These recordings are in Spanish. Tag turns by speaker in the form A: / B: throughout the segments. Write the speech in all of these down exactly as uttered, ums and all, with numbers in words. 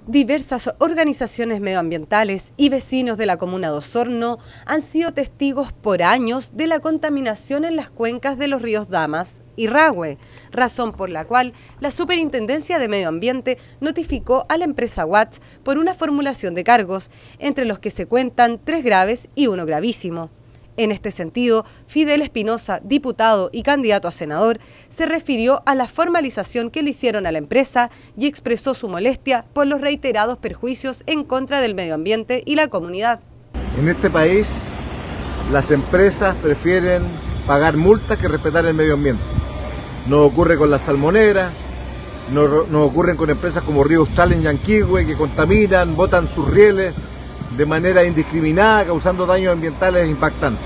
A: Diversas organizaciones medioambientales y vecinos de la comuna de Osorno han sido testigos por años de la contaminación en las cuencas de los ríos Damas y Rahue, razón por la cual la Superintendencia de Medio Ambiente notificó a la empresa Watts por una formulación de cargos, entre los que se cuentan tres graves y uno gravísimo. En este sentido, Fidel Espinosa, diputado y candidato a senador, se refirió a la formalización que le hicieron a la empresa y expresó su molestia por los reiterados perjuicios en contra del medio ambiente y la comunidad.
B: En este país, las empresas prefieren pagar multas que respetar el medio ambiente. Nos ocurre con las salmoneras, nos, nos ocurren con empresas como Río Austral en Yanquihue, que contaminan, botan sus rieles de manera indiscriminada, causando daños ambientales impactantes.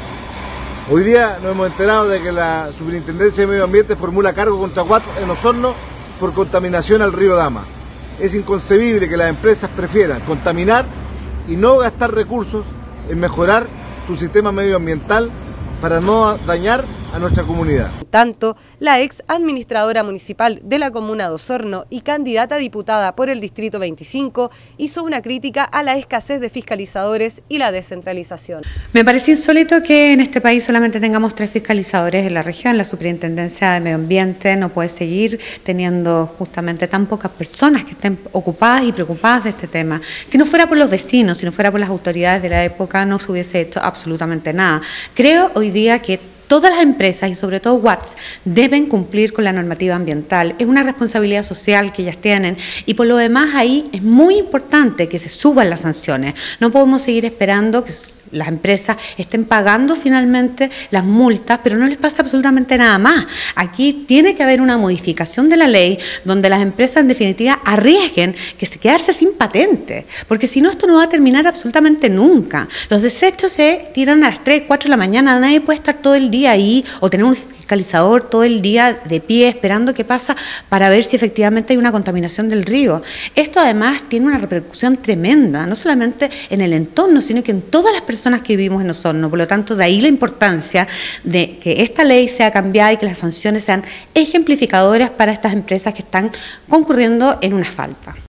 B: Hoy día nos hemos enterado de que la Superintendencia de Medio Ambiente formula cargo contra Watts en Osorno por contaminación al río Dama. Es inconcebible que las empresas prefieran contaminar y no gastar recursos en mejorar su sistema medioambiental para no dañar a nuestra comunidad.
A: Tanto, la ex administradora municipal de la comuna de Osorno y candidata a diputada por el Distrito veinticinco hizo una crítica a la escasez de fiscalizadores y la descentralización.
C: Me parece insólito que en este país solamente tengamos tres fiscalizadores en la región. La Superintendencia de Medio Ambiente no puede seguir teniendo justamente tan pocas personas que estén ocupadas y preocupadas de este tema. Si no fuera por los vecinos, si no fuera por las autoridades de la época, no se hubiese hecho absolutamente nada. Creo hoy día que todas las empresas y sobre todo Watts deben cumplir con la normativa ambiental. Es una responsabilidad social que ellas tienen y por lo demás ahí es muy importante que se suban las sanciones. No podemos seguir esperando que las empresas estén pagando finalmente las multas, pero no les pasa absolutamente nada más. Aquí tiene que haber una modificación de la ley donde las empresas en definitiva arriesguen que se quedarse sin patente, porque si no esto no va a terminar absolutamente nunca. Los desechos se tiran a las tres, cuatro de la mañana, nadie puede estar todo el día ahí o tener un fiscalizador todo el día de pie esperando qué pasa para ver si efectivamente hay una contaminación del río. Esto además tiene una repercusión tremenda, no solamente en el entorno, sino que en todas las personas que vivimos en Osorno. Por lo tanto, de ahí la importancia de que esta ley sea cambiada y que las sanciones sean ejemplificadoras para estas empresas que están concurriendo en una falta.